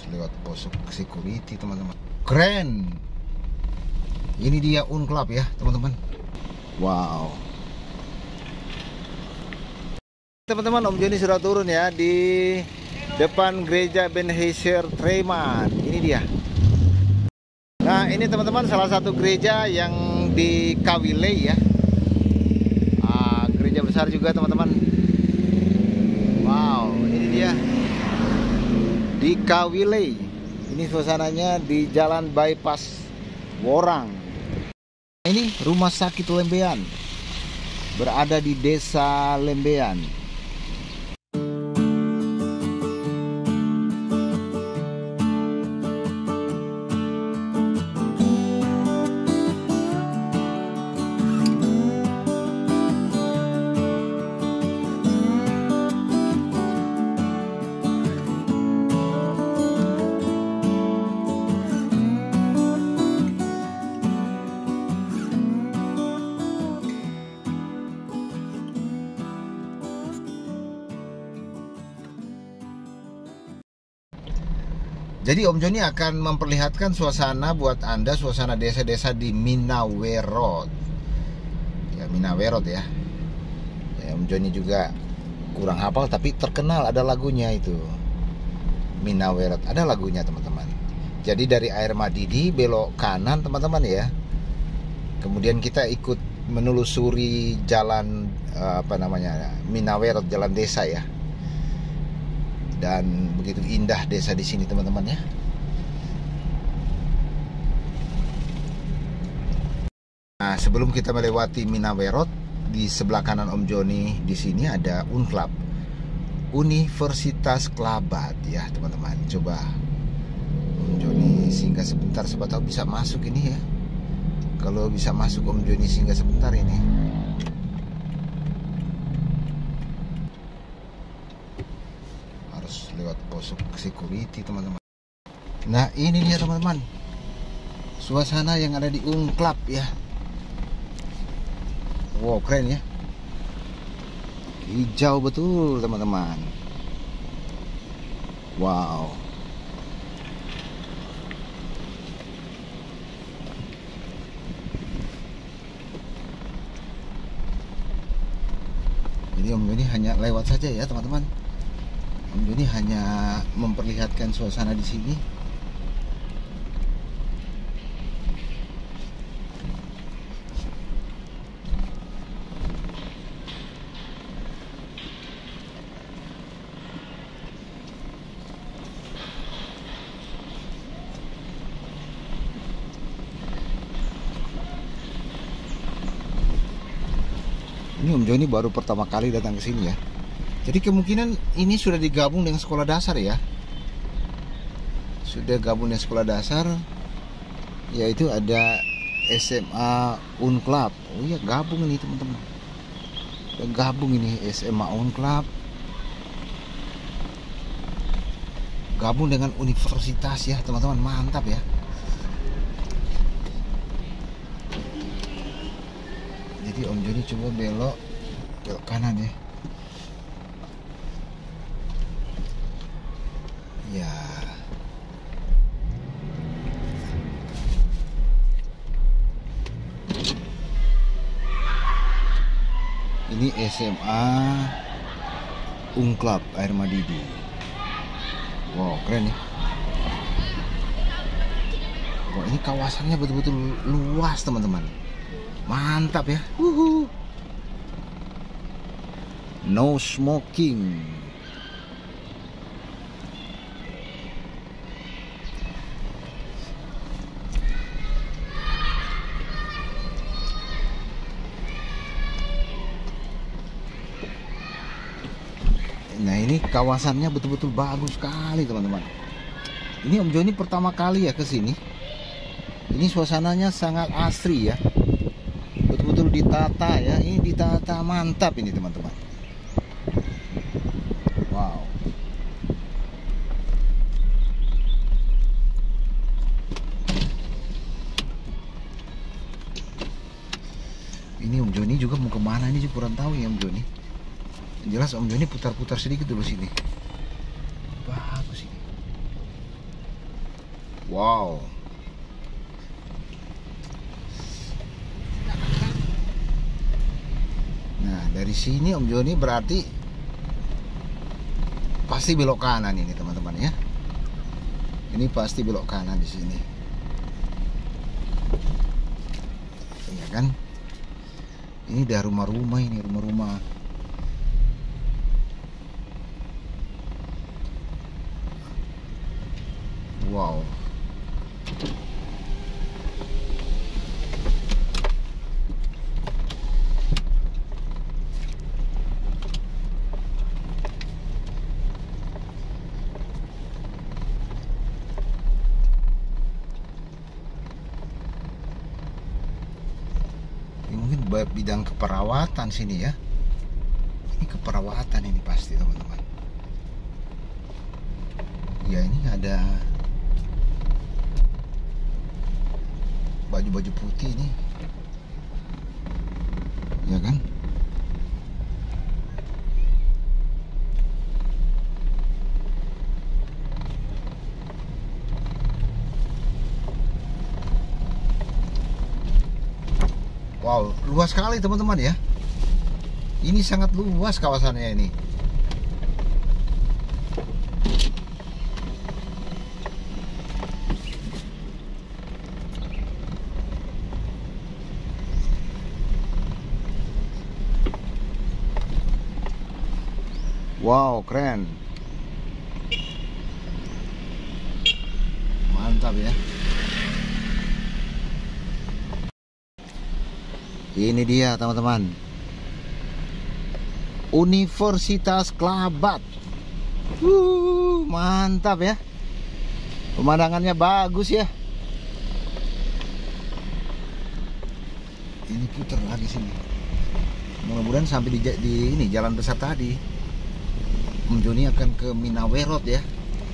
lewat pos security teman-teman. Keren. Ini dia Unclub ya teman-teman. Wow. Teman-teman, Om Joni sudah turun ya di depan gereja Ebenezer Traiman. Ini dia. Nah ini teman-teman salah satu gereja yang di Kawilei ya. Gereja besar juga teman-teman. Wow, ini dia di Kawilei. Ini suasananya di Jalan Bypass Worang. Ini rumah sakit Lembean, berada di Desa Lembean. Jadi Om Joni akan memperlihatkan suasana buat Anda, suasana desa-desa di Minawerot. Ya, Minawerot ya. Om Joni juga kurang hafal tapi terkenal, ada lagunya itu. Minawerot, ada lagunya teman-teman. Jadi dari Air Madidi belok kanan teman-teman ya. Kemudian kita ikut menelusuri jalan Minawerot, jalan desa ya. Dan begitu indah desa di sini teman-teman ya. Nah, sebelum kita melewati Minawerot, di sebelah kanan Om Joni di sini ada Unclub, Universitas Kelabat ya teman-teman. Coba Om Joni singgah sebentar, siapa tahu bisa masuk ini ya. Kalau bisa masuk Om Joni singgah sebentar ini. Lewat pos security teman-teman. Nah ini dia teman-teman, suasana yang ada di Unclub ya. Wow, keren ya, hijau betul teman-teman. Wow. Jadi Om Joni hanya lewat saja ya teman-teman. Om Joni hanya memperlihatkan suasana di sini. Ini Om Joni baru pertama kali datang ke sini ya. Jadi kemungkinan ini sudah digabung dengan sekolah dasar ya. Sudah gabung dengan sekolah dasar, yaitu ada SMA Unclub. Oh iya, gabung ini teman-teman. Gabung ini SMA Unclub. Gabung dengan universitas ya teman-teman, mantap ya. Jadi Om Joni coba belok kanan ya. Ya. Ini SMA Unclub Air Madidi. Wow, keren ya. Wah, ini kawasannya betul-betul luas teman-teman. Mantap ya. No smoking. Nah ini kawasannya betul-betul bagus sekali teman-teman. Ini Om Joni pertama kali ya ke sini. Ini suasananya sangat asri ya. Betul-betul ditata ya. Ini ditata mantap ini teman-teman. Wow. Ini Om Joni juga mau kemana ini juga kurang tahu ya Om Joni. Jelas Om Joni putar-putar sedikit dulu sini. Bagus ini. Wow. Nah, dari sini Om Joni berarti pasti belok kanan ini teman-teman ya. Ini pasti belok kanan di sini. Ya kan? Ini udah rumah-rumah ini, rumah-rumah. Wow. Bidang keperawatan sini ya. Ini keperawatan ini pasti teman-teman. Ya ini ada baju-baju putih nih. Ya kan? Wow, luas sekali teman-teman ya. Ini sangat luas kawasannya ini. Wow, keren. Mantap ya. Ini dia teman-teman, Universitas Kelabat. Mantap ya. Pemandangannya bagus ya. Ini putar lagi sini. Mudah-mudahan sampai di ini jalan besar tadi. Om Joni akan ke Minawe Road ya.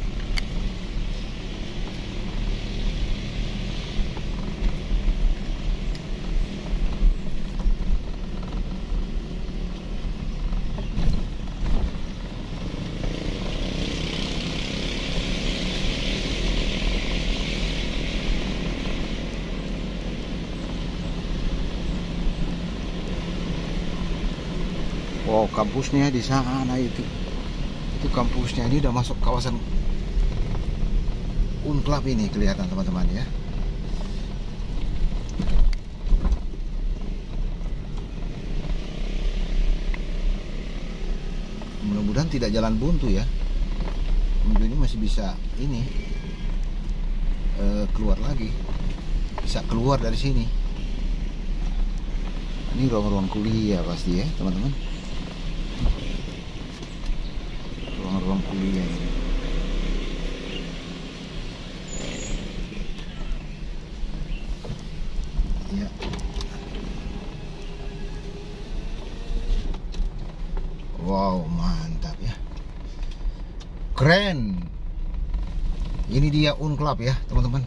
Wow, kampusnya di sana itu. Itu kampusnya, ini udah masuk kawasan Unclub ini kelihatan teman-teman ya. Mudah-mudahan tidak jalan buntu ya. Ini masih bisa ini keluar lagi. Bisa keluar dari sini. Ini ruang-ruang kuliah pasti ya teman-teman. Ruang kuliah ini. Ya. Wow, mantap ya. Keren. Ini dia Unclub ya, teman-teman.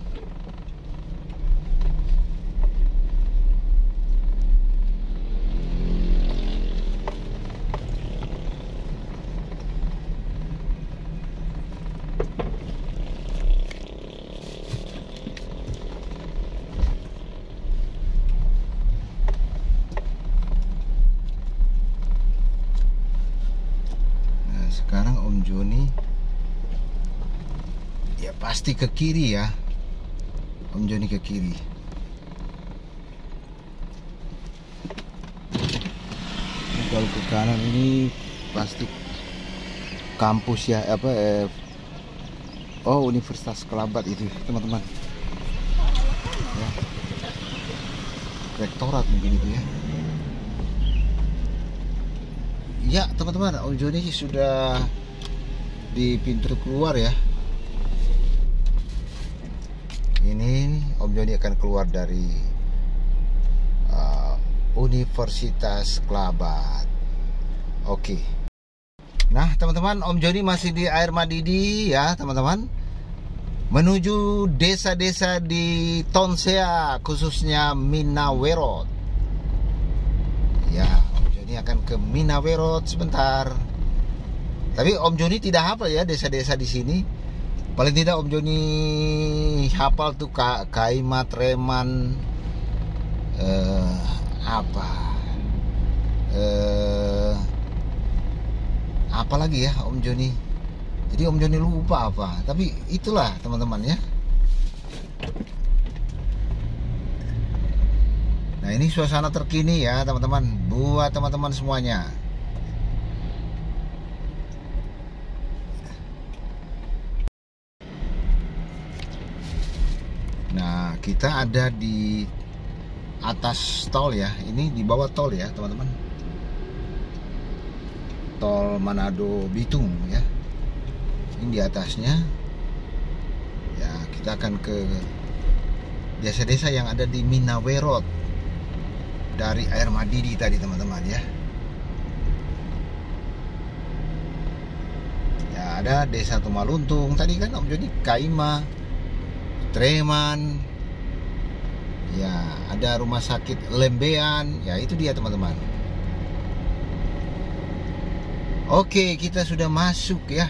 Sekarang Om Joni ya pasti ke kiri ya. Om Joni ke kiri. Kalau ke kanan ini pasti kampus ya, oh Universitas Kelabat itu teman-teman ya. Rektorat mungkin itu ya. Ya teman-teman, Om Joni sudah di pintu keluar ya. Ini Om Joni akan keluar dari Universitas Kelabat. Oke. Nah teman-teman, Om Joni masih di Air Madidi ya teman-teman, menuju desa-desa di Tonsea, khususnya Minawe Road. Ya, ini akan ke Minawe Road sebentar. Tapi Om Joni tidak hafal ya desa-desa di sini. Paling tidak Om Joni hafal tuh Kaima, Treman, apa apa lagi ya Om Joni. Jadi Om Joni lupa apa. Tapi itulah teman-teman ya. Nah ini suasana terkini ya teman-teman, buat teman-teman semuanya. Nah kita ada di atas tol ya, ini di bawah tol ya teman-teman. Tol Manado Bitung ya. Ini di atasnya. Ya kita akan ke desa-desa yang ada di Minawerot dari Air Madidi tadi teman-teman ya. Ya ada desa Tumaluntung tadi kan Om Joni, Kaima, Treman, ya ada rumah sakit Lembean, ya itu dia teman-teman. Oke, kita sudah masuk ya.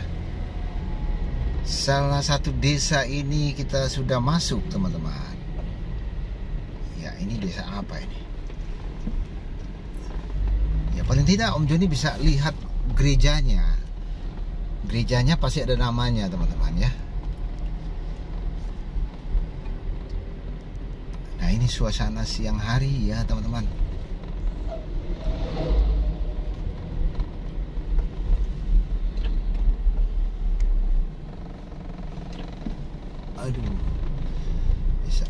Salah satu desa ini kita sudah masuk teman-teman. Ya ini desa apa ini? Ya paling tidak Om Joni bisa lihat gerejanya. Gerejanya pasti ada namanya teman-teman ya. Nah ini suasana siang hari ya teman-teman. Aduh, bisa.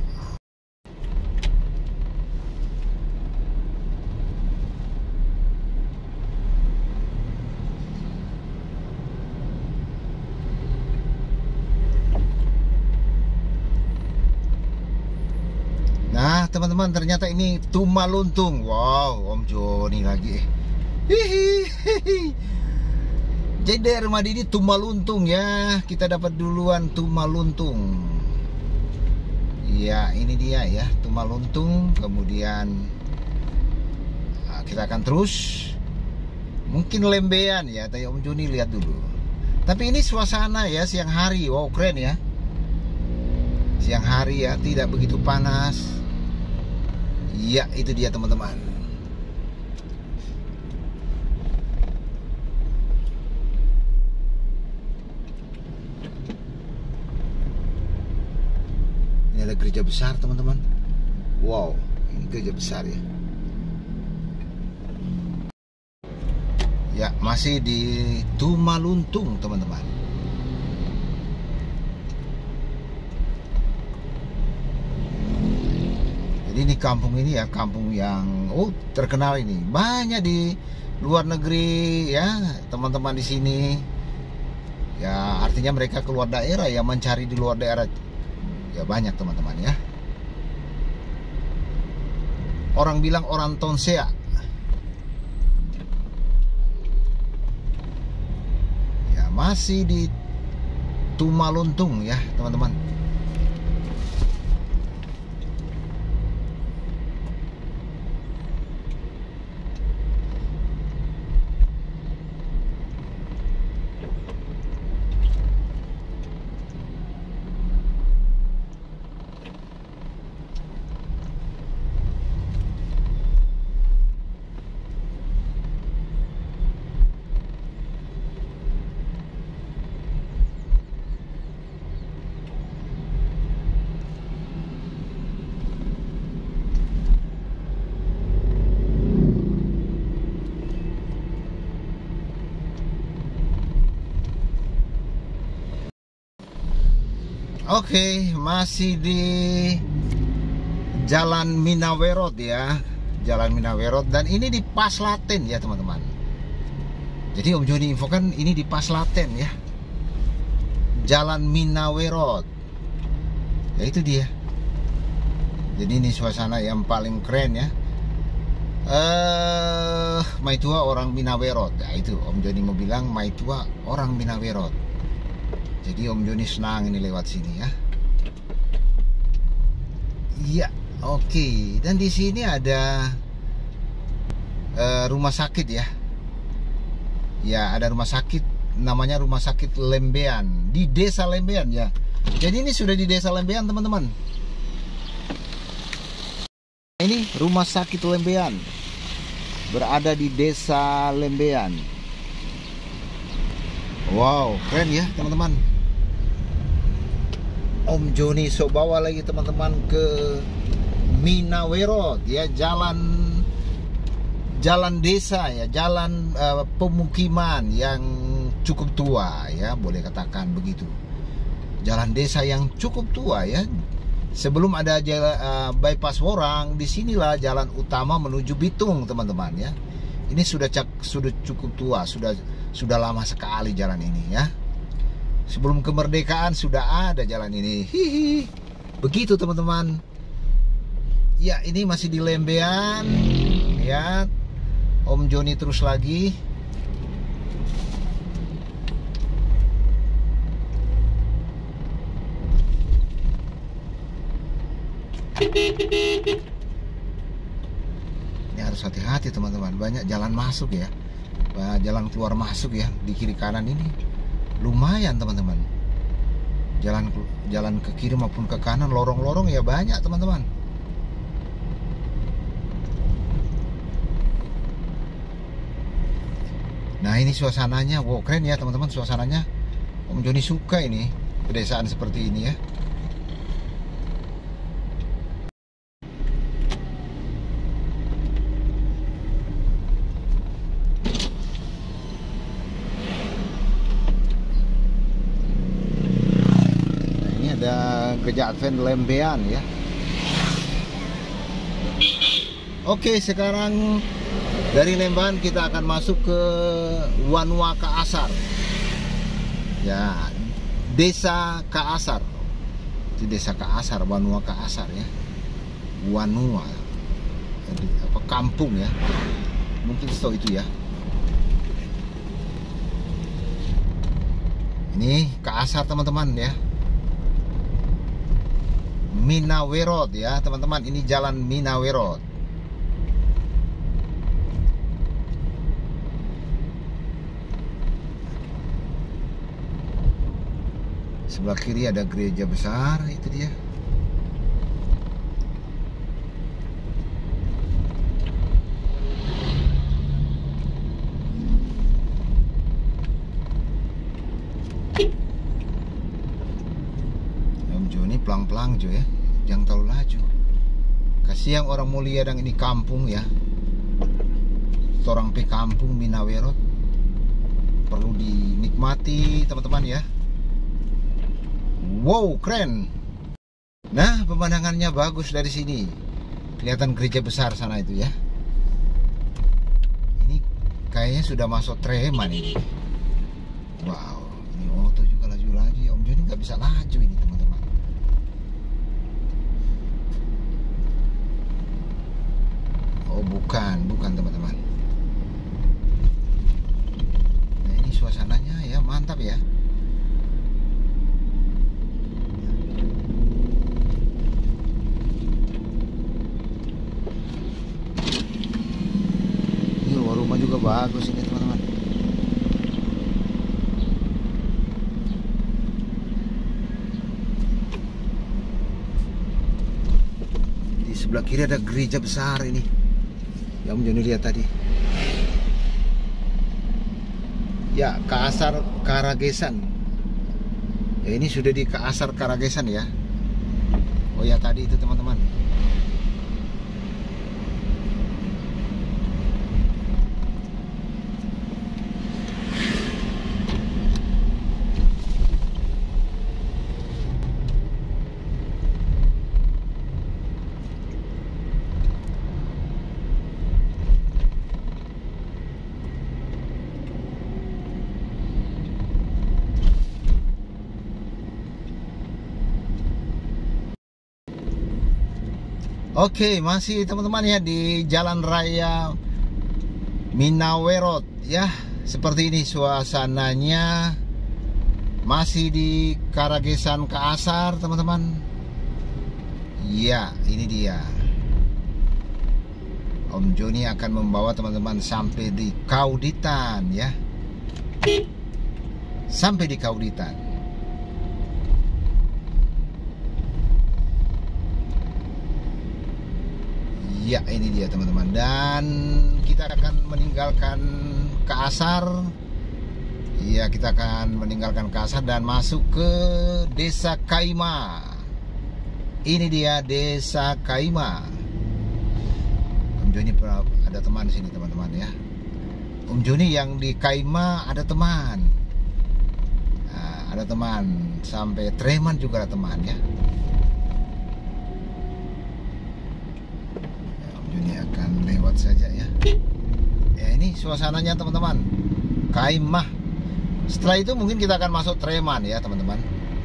Nah teman-teman, ternyata ini Tumaluntung. Wow, Om Joni lagi. Hihihi. Jadi dari Madidi Tumaluntung ya. Kita dapat duluan Tumaluntung. Ya ini dia ya, Tumaluntung. Kemudian kita akan terus. Mungkin Lembean ya, tadi Om Joni lihat dulu. Tapi ini suasana ya siang hari. Wow keren ya. Siang hari ya, tidak begitu panas. Ya itu dia teman-teman. Ini ada gereja besar teman-teman. Wow, ini gereja besar ya. Ya masih di Tumaluntung teman-teman. Jadi ini kampung ini ya, kampung yang terkenal ini. Banyak di luar negeri ya, teman-teman di sini. Ya, artinya mereka keluar daerah ya, mencari di luar daerah. Ya banyak teman-teman ya. Orang bilang orang tonsea. Ya, masih di Tumaluntung ya, teman-teman. Oke, masih di Jalan Minawerot ya, Jalan Minawerot, dan ini di Paslaten ya teman-teman. Jadi Om Joni infokan ini di Paslaten ya, Jalan Minawerot. Ya itu dia. Jadi ini suasana yang paling keren ya. Maitua orang Minawerot. Ya itu Om Joni mau bilang Maitua orang Minawerot. Jadi Om Joni senang ini lewat sini ya. Iya, oke. Dan di sini ada rumah sakit ya. Ya, ada rumah sakit namanya Rumah Sakit Lembean di Desa Lembean ya. Jadi ini sudah di Desa Lembean teman-teman. Ini Rumah Sakit Lembean berada di Desa Lembean. Wow, keren ya teman-teman. Om Joni so bawa lagi teman-teman ke Minawerot ya, jalan desa ya, jalan pemukiman yang cukup tua ya, boleh katakan begitu. Jalan desa yang cukup tua ya. Sebelum ada bypass Worang, disinilah jalan utama menuju Bitung teman-teman ya. Ini sudah cukup tua, sudah lama sekali jalan ini ya. Sebelum kemerdekaan sudah ada jalan ini. Hihi. Begitu teman-teman. Ya, ini masih di Lembean ya. Om Joni terus lagi. Ini harus hati-hati teman-teman. Banyak jalan masuk ya. Jalan keluar masuk ya di kiri kanan ini. Lumayan teman-teman. Jalan ke kiri maupun ke kanan, lorong-lorong ya banyak teman-teman. Nah ini suasananya, wow keren ya teman-teman suasananya. Om Joni suka ini pedesaan seperti ini ya. Nah, ini ada Gereja Advent Lembean ya. Oke, sekarang dari Lembean kita akan masuk ke Wanua Kaasar. Ya, Desa Kaasar. Itu Desa Kaasar, Wanua Kaasar ya. Wanua. Jadi, apa kampung ya. Mungkin setahu itu ya. Ini Kaasar teman-teman ya. Minawerot ya, teman-teman. Ini jalan Minawerot. Sebelah kiri ada gereja besar, itu dia. Om Joni pelang-pelang jo ya, jangan terlalu laju. Kasihan orang mulia dan ini kampung ya. Orang pe kampung Minawerot perlu dinikmati teman-teman ya. Wow, keren. Nah, pemandangannya bagus dari sini. Kelihatan gereja besar sana itu ya. Ini kayaknya sudah masuk Treman ini. Wow, ini motor juga laju-laju ya. Om Joni nggak bisa laju ini teman-teman. Oh, bukan teman-teman. Nah, ini suasananya ya mantap ya. Rumah juga bagus ini teman-teman. Di sebelah kiri ada gereja besar ini. Ya Om Joni lihat tadi. Ya, Kaasar Karagesan. Ya, ini sudah di Kaasar Karagesan ya. Oh ya tadi itu teman-teman. Oke, masih teman-teman ya di Jalan Raya Minawerot ya. Seperti ini suasananya. Masih di Karagesan Kaasar teman-teman. Ya, ini dia. Om Joni akan membawa teman-teman sampai di Kauditan ya. sampai di Kauditan. Ya, ini dia teman-teman. Dan kita akan meninggalkan Kaasar. Ya, kita akan meninggalkan Kaasar dan masuk ke Desa Kaima. Ini dia Desa Kaima. Om Joni ada teman di sini teman-teman ya. Om Joni yang di Kaima ada teman. Nah, ada teman. Sampai Treman juga ada teman ya. Om Joni akan lewat saja ya. Ya, ini suasananya teman-teman. Kaima. Setelah itu mungkin kita akan masuk Treman ya teman-teman.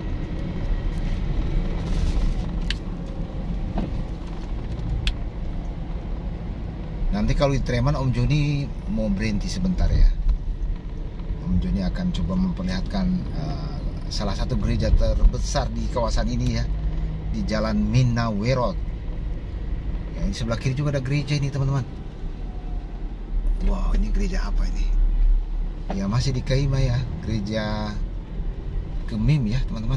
Nanti kalau di Treman Om Joni mau berhenti sebentar ya. Om Joni akan coba memperlihatkan salah satu gereja terbesar di kawasan ini ya, di Jalan Minawerot. Ya, di sebelah kiri juga ada gereja ini teman-teman. Wow, ini gereja apa ini? Ya masih di Kaima ya, gereja Gemim ya teman-teman.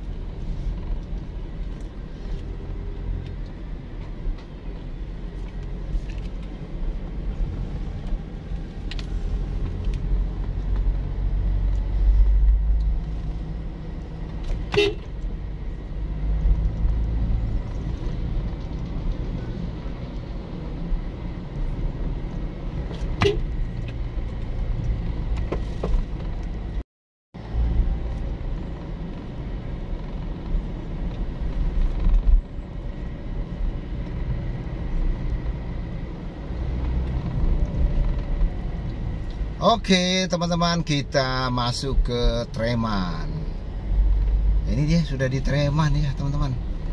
Oke teman-teman, kita masuk ke Treman. Ini dia sudah di Treman ya teman-teman.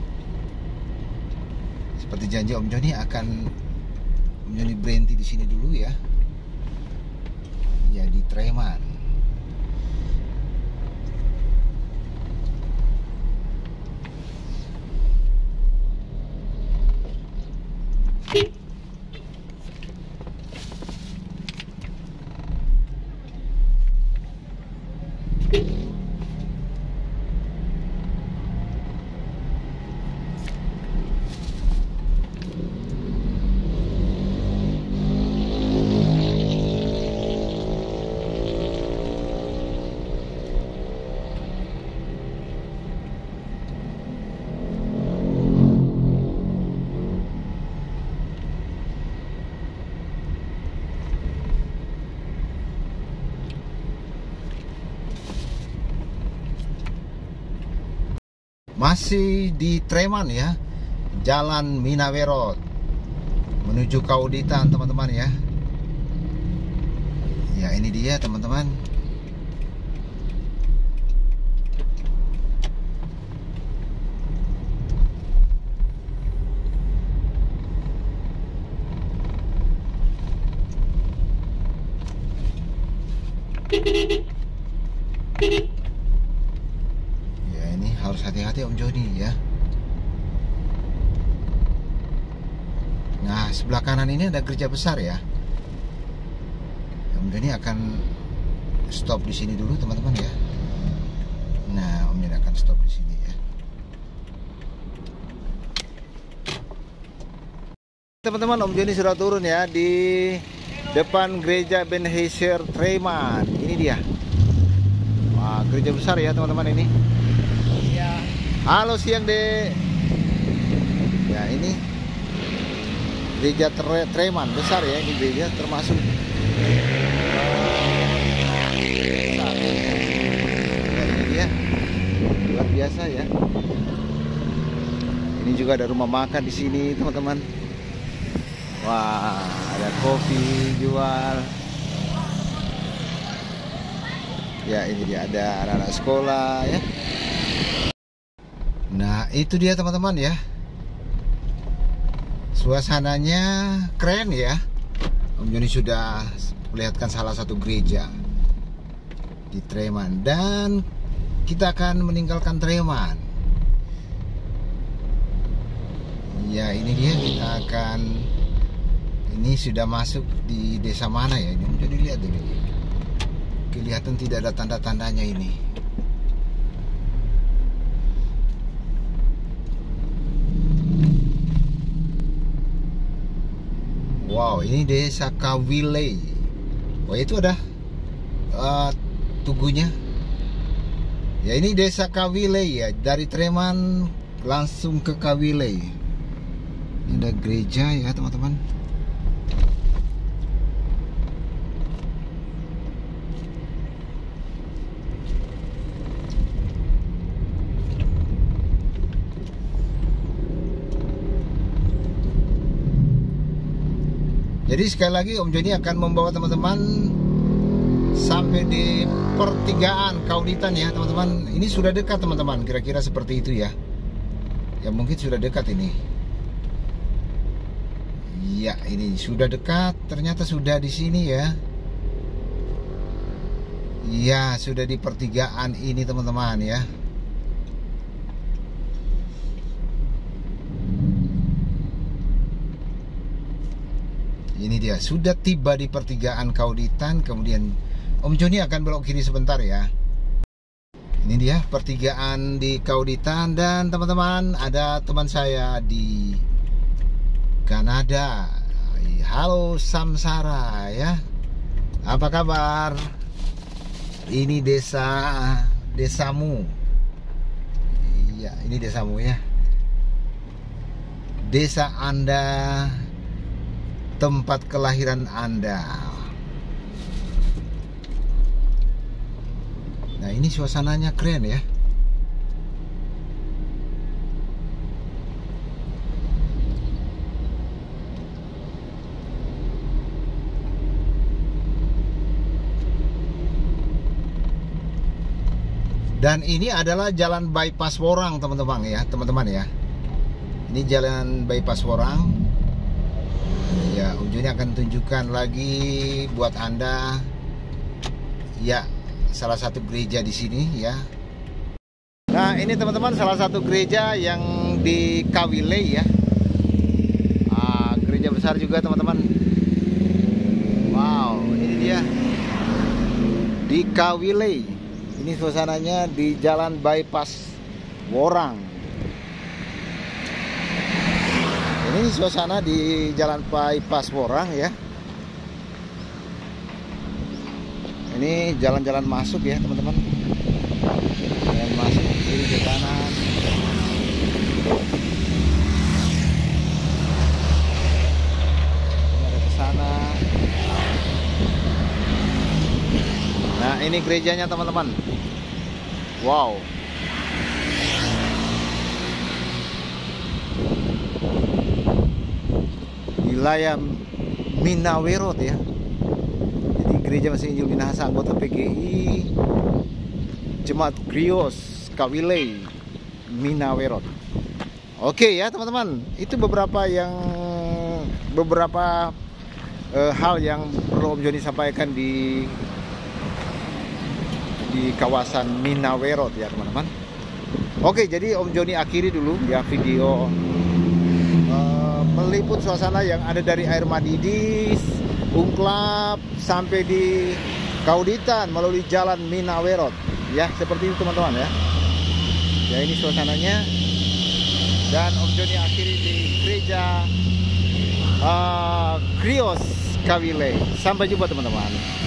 Seperti janji Om Joni Om Joni berhenti di sini dulu ya. Ya di Treman. Masih di Treman ya, Jalan Minawerot menuju Kauditan teman-teman ya. Ya ini dia teman-teman. Harus hati-hati Om Joni ya. Nah sebelah kanan ini ada gereja besar ya. Om Joni akan stop di sini dulu teman-teman ya. Nah Om Joni akan stop di sini ya. Teman-teman, Om Joni sudah turun ya di depan gereja Ebenezer Treman. Ini dia. Wah gereja besar ya teman-teman ini. Halo siang dek. Ya ini gereja Treman besar ya, ini gereja termasuk besar. Ya, ini dia luar biasa ya. Ini juga ada rumah makan di sini teman-teman. Wah ada kopi jual. Ya ini dia ada anak-anak sekolah ya. Nah itu dia teman-teman ya. Suasananya keren ya. Om Joni sudah perlihatkan salah satu gereja di Treman. Dan kita akan meninggalkan Treman. Ya ini dia, kita akan. Ini sudah masuk di desa mana ya? Ini Om Joni lihat dulu. kelihatan tidak ada tanda-tandanya ini. Wow, ini desa Kawilei. Wah, itu ada tugunya. Ya, ini desa Kawilei ya. Dari Treman langsung ke Kawilei. Ini ada gereja ya teman-teman. Jadi sekali lagi Om Joni akan membawa teman-teman sampai di pertigaan Kauditan ya teman-teman. Ini sudah dekat teman-teman, kira-kira seperti itu ya. Ya mungkin sudah dekat ini. Ya ini sudah dekat, ternyata sudah di sini ya. Ya sudah di pertigaan ini teman-teman ya. Ini dia, sudah tiba di pertigaan Kauditan. Kemudian Om Joni akan belok kiri sebentar ya. Ini dia pertigaan di Kauditan. Dan teman-teman, ada teman saya di Kanada. Halo Samsara ya. Apa kabar? Ini desamu. Iya, ini desamu ya. Desa Anda, tempat kelahiran Anda. Nah, ini suasananya keren ya. Dan ini adalah jalan bypass Worang teman-teman ya, Ini jalan bypass Worang. Ya, Om Joni akan tunjukkan lagi buat Anda ya salah satu gereja di sini ya. Nah, ini teman-teman salah satu gereja yang di Kawilei ya. Gereja besar juga teman-teman. Wow, ini dia di Kawilei. Ini suasananya di jalan bypass Worang. Ini suasana di jalan bypass Worang ya. Ini jalan-jalan masuk ya teman-teman. Jalan masuk kiri ke kanan. Ini ada ke sana. Nah, ini gerejanya teman-teman. Wow. Wilayah Minawerot ya. Jadi gereja Masih Injil Minahasa, anggota PGI Jemaat Krios Kawilei Minawerot. Oke ya teman-teman, itu beberapa hal yang perlu Om Joni sampaikan di kawasan Minawerot ya teman-teman. Oke, jadi Om Joni akhiri dulu ya video meliput suasana yang ada dari Air Madidis, Ungklap sampai di Kauditan melalui jalan Minawerot ya, seperti itu teman-teman ya. Ya, ini suasananya. Dan Om Joni akhiri di gereja Krios Kawilei. Sampai jumpa teman-teman.